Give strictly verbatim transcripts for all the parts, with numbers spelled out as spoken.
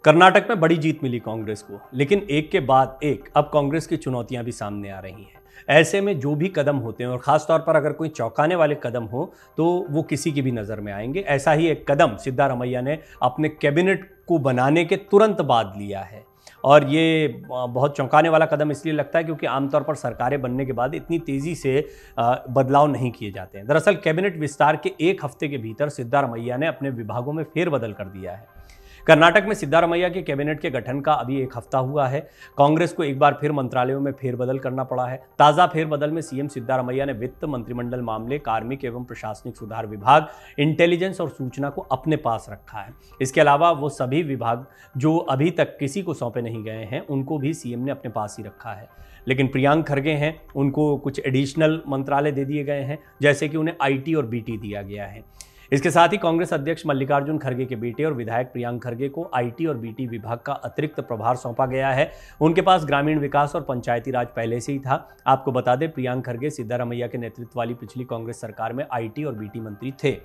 कर्नाटक में बड़ी जीत मिली कांग्रेस को, लेकिन एक के बाद एक अब कांग्रेस की चुनौतियां भी सामने आ रही हैं। ऐसे में जो भी कदम होते हैं और खास तौर पर अगर कोई चौंकाने वाले कदम हो तो वो किसी की भी नज़र में आएंगे। ऐसा ही एक कदम सिद्धारमैया ने अपने कैबिनेट को बनाने के तुरंत बाद लिया है और ये बहुत चौंकाने वाला कदम इसलिए लगता है क्योंकि आमतौर पर सरकारें बनने के बाद इतनी तेज़ी से बदलाव नहीं किए जाते हैं। दरअसल कैबिनेट विस्तार के एक हफ्ते के भीतर सिद्धारमैया ने अपने विभागों में फेरबदल कर दिया है। कर्नाटक में सिद्धारमैया के कैबिनेट के गठन का अभी एक हफ्ता हुआ है। कांग्रेस को एक बार फिर मंत्रालयों में फेरबदल करना पड़ा है। ताज़ा फेरबदल में सीएम सिद्धारमैया ने वित्त, मंत्रिमंडल मामले, कार्मिक एवं प्रशासनिक सुधार विभाग, इंटेलिजेंस और सूचना को अपने पास रखा है। इसके अलावा वो सभी विभाग जो अभी तक किसी को सौंपे नहीं गए हैं उनको भी सीएम ने अपने पास ही रखा है। लेकिन प्रियांक खरगे हैं, उनको कुछ एडिशनल मंत्रालय दे दिए गए हैं, जैसे कि उन्हें आईटी और बीटी दिया गया है। इसके साथ ही कांग्रेस अध्यक्ष मल्लिकार्जुन खरगे के बेटे और विधायक प्रियांक खरगे को आईटी और बीटी विभाग का अतिरिक्त प्रभार सौंपा गया है। उनके पास ग्रामीण विकास और पंचायती राज पहले से ही था। आपको बता दें, प्रियांक खरगे सिद्धारमैया के नेतृत्व वाली पिछली कांग्रेस सरकार में आईटी और बीटी मंत्री थे।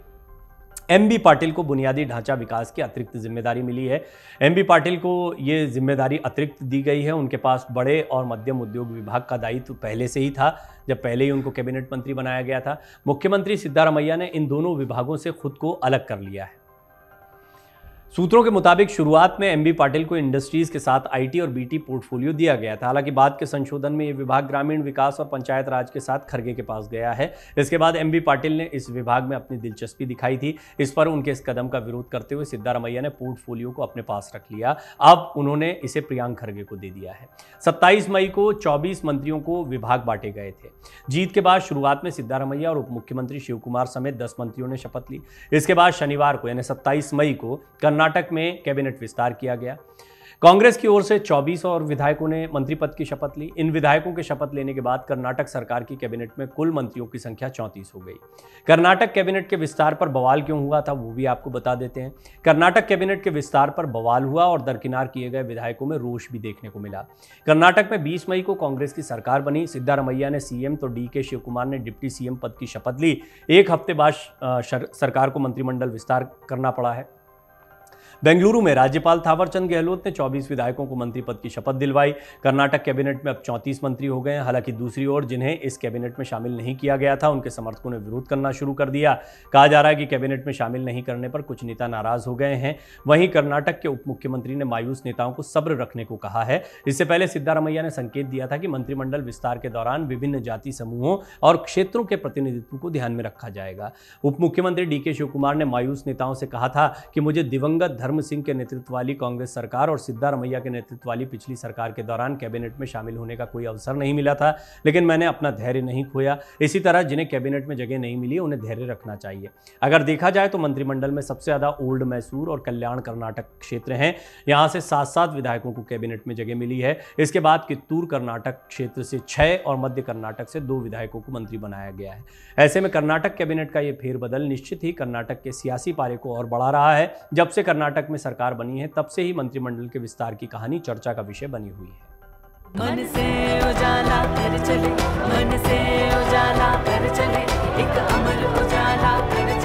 एम बी पाटिल को बुनियादी ढांचा विकास की अतिरिक्त जिम्मेदारी मिली है। एम बी पाटिल को ये जिम्मेदारी अतिरिक्त दी गई है। उनके पास बड़े और मध्यम उद्योग विभाग का दायित्व पहले से ही था, जब पहले ही उनको कैबिनेट मंत्री बनाया गया था। मुख्यमंत्री सिद्धारमैया ने इन दोनों विभागों से खुद को अलग कर लिया है। सूत्रों के मुताबिक शुरुआत में एम बी पाटिल को इंडस्ट्रीज के साथ आईटी और बीटी पोर्टफोलियो दिया गया था। हालांकि बाद के संशोधन में ये विभाग ग्रामीण विकास और पंचायत राज के साथ खरगे के पास गया है। इसके बाद एम बी पाटिल ने इस विभाग में अपनी दिलचस्पी दिखाई थी। इस पर उनके इस कदम का विरोध करते हुए सिद्धारमैया ने पोर्टफोलियो को अपने पास रख लिया। अब उन्होंने इसे प्रियांक खरगे को दे दिया है। सत्ताईस मई को चौबीस मंत्रियों को विभाग बांटे गए थे। जीत के बाद शुरुआत में सिद्धारमैया और उप मुख्यमंत्री शिव कुमार समेत दस मंत्रियों ने शपथ ली। इसके बाद शनिवार को यानी सत्ताईस मई को कर्नाटक में कैबिनेट विस्तार किया गया। कांग्रेस की ओर से चौबीस और विधायकों ने मंत्री पद की शपथ ली। इन विधायकों के शपथ लेने के बाद कर्नाटक सरकार की कैबिनेट में कुल मंत्रियों की संख्या चौंतीस हो गई। कर्नाटक कैबिनेट के विस्तार पर बवाल क्यों हुआ था वो भी आपको बता देते हैं। कर्नाटक कैबिनेट के विस्तार पर बवाल हुआ और दरकिनार किए गए विधायकों में रोष भी देखने को मिला। कर्नाटक में बीस मई को कांग्रेस की सरकार बनी। सिद्धारमैया ने सीएम तो डी के शिव कुमार ने डिप्टी सीएम पद की शपथ ली। एक हफ्ते बाद सरकार को मंत्रिमंडल विस्तार करना पड़ा है। बेंगलुरु में राज्यपाल थावरचंद गहलोत ने चौबीस विधायकों को मंत्री पद की शपथ दिलवाई। कर्नाटक कैबिनेट में अब चौंतीस मंत्री हो गए हैं। हालांकि दूसरी ओर जिन्हें इस कैबिनेट में शामिल नहीं किया गया था उनके समर्थकों ने विरोध करना शुरू कर दिया। कहा जा रहा है कि कैबिनेट में शामिल नहीं करने पर कुछ नेता नाराज हो गए हैं। वहीं कर्नाटक के उप मुख्यमंत्री ने मायूस नेताओं को सब्र रखने को कहा है। इससे पहले सिद्धारमैया ने संकेत दिया था कि मंत्रिमंडल विस्तार के दौरान विभिन्न जाति समूहों और क्षेत्रों के प्रतिनिधित्व को ध्यान में रखा जाएगा। उप मुख्यमंत्री डी के शिव कुमार ने मायूस नेताओं से कहा था कि मुझे दिवंगत धर्म सिंह के नेतृत्व वाली कांग्रेस सरकार और सिद्धारमैया के नेतृत्व वाली पिछली सरकार के दौरान कैबिनेट में शामिल होने का कोई अवसर नहीं मिला था, लेकिन मैंने अपना धैर्य नहीं खोया। इसी तरह जिन्हें कैबिनेट में जगह नहीं मिली उन्हें धैर्य रखना चाहिए। अगर देखा जाए तो मंत्रिमंडल में सबसे ज्यादा ओल्ड मैसूर और कल्याण कर्नाटक क्षेत्र हैं। यहां से सात सात विधायकों को कैबिनेट में जगह मिली है। इसके बाद कित्तूर कर्नाटक क्षेत्र से छह और मध्य कर्नाटक से दो विधायकों को मंत्री बनाया गया है। ऐसे में कर्नाटक कैबिनेट का यह फेरबदल निश्चित ही कर्नाटक के सियासी पारे को और बढ़ा रहा है। जब से कर्नाटक में सरकार बनी है तब से ही मंत्रिमंडल के विस्तार की कहानी चर्चा का विषय बनी हुई है। मन से उजाला कर चले, मन से उजाला कर चले, एक अमर उजाला कर चले।